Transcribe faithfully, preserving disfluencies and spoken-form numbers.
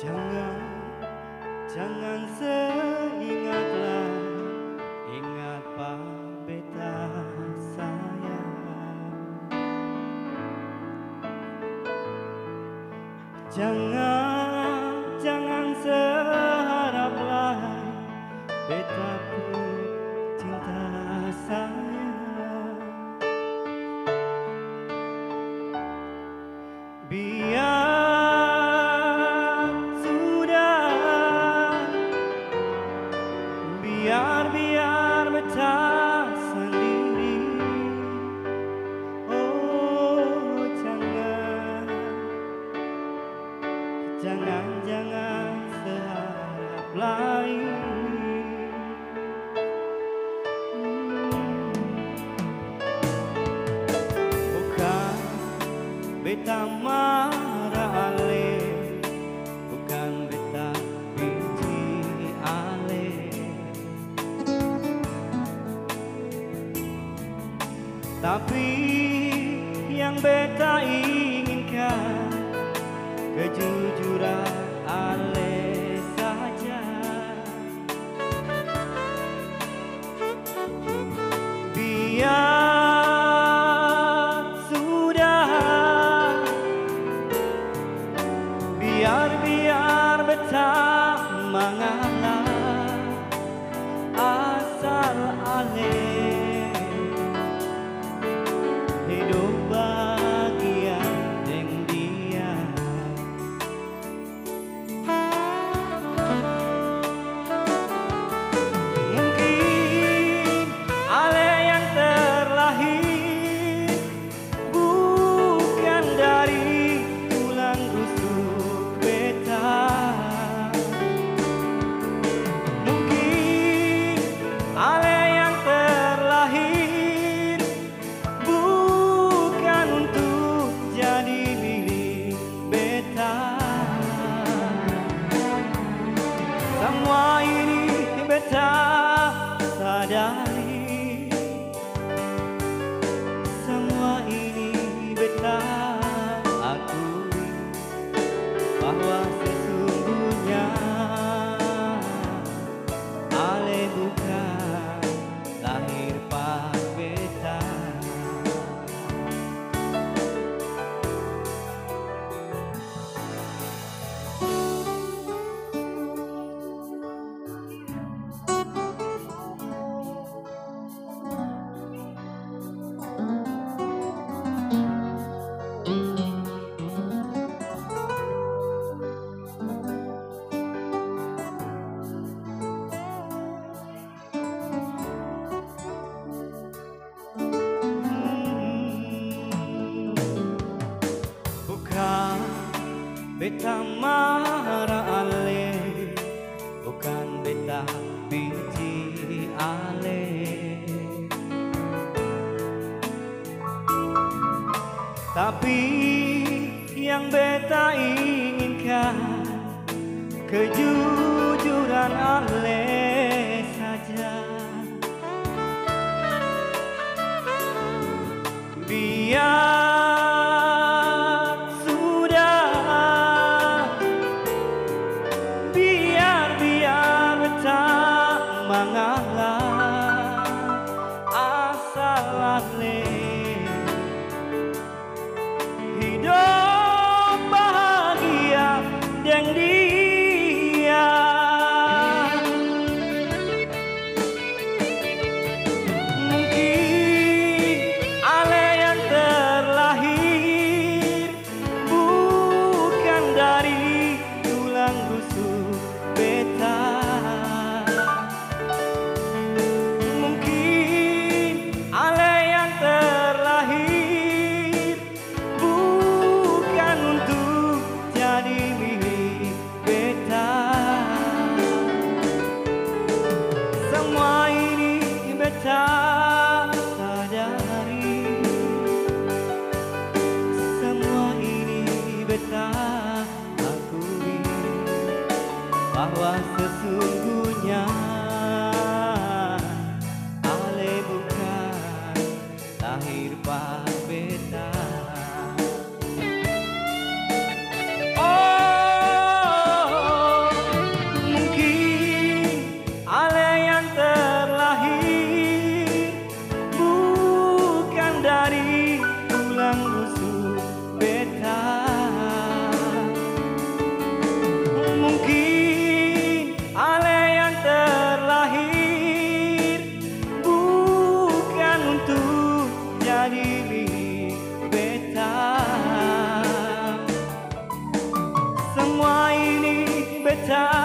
Jangan, jangan seingatlah, ingat Pak Beta saya. Jangan, jangan seharaplah Beta pun cinta saya. Biar Biar, biar Beta sendiri. Oh jangan, jangan, jangan seharap lain. hmm. Bukan Beta marah ale, bukan Beta benci ale, tapi yang Beta inginkan kejujuran ale saja. Biar sudah, biar biar Beta mengalah, asal ale hidup bahagia dengan dia. Mungkin ale yang terlahir bukan dari tulang rusuk Beta. Mungkin ale yang terlahir bukan untuk jadi milik Beta. Semua ini Beta sadari, semua ini Beta akui, bahwa sesungguhnya ale bukan lahir Pak Beta. Beta marah ale, bukan Beta benci ale, tapi yang Beta inginkan kejujuran ale saja. Biar mengalah, asal ale hidup bahagia dengan dia. Mungkin ale yang terlahir bukan dari tulang rusuk Beta. Semua ini Beta sadari, semua ini Beta akui, bahwa sesungguhnya ale bukan lahir Pak Beta. Oh cerita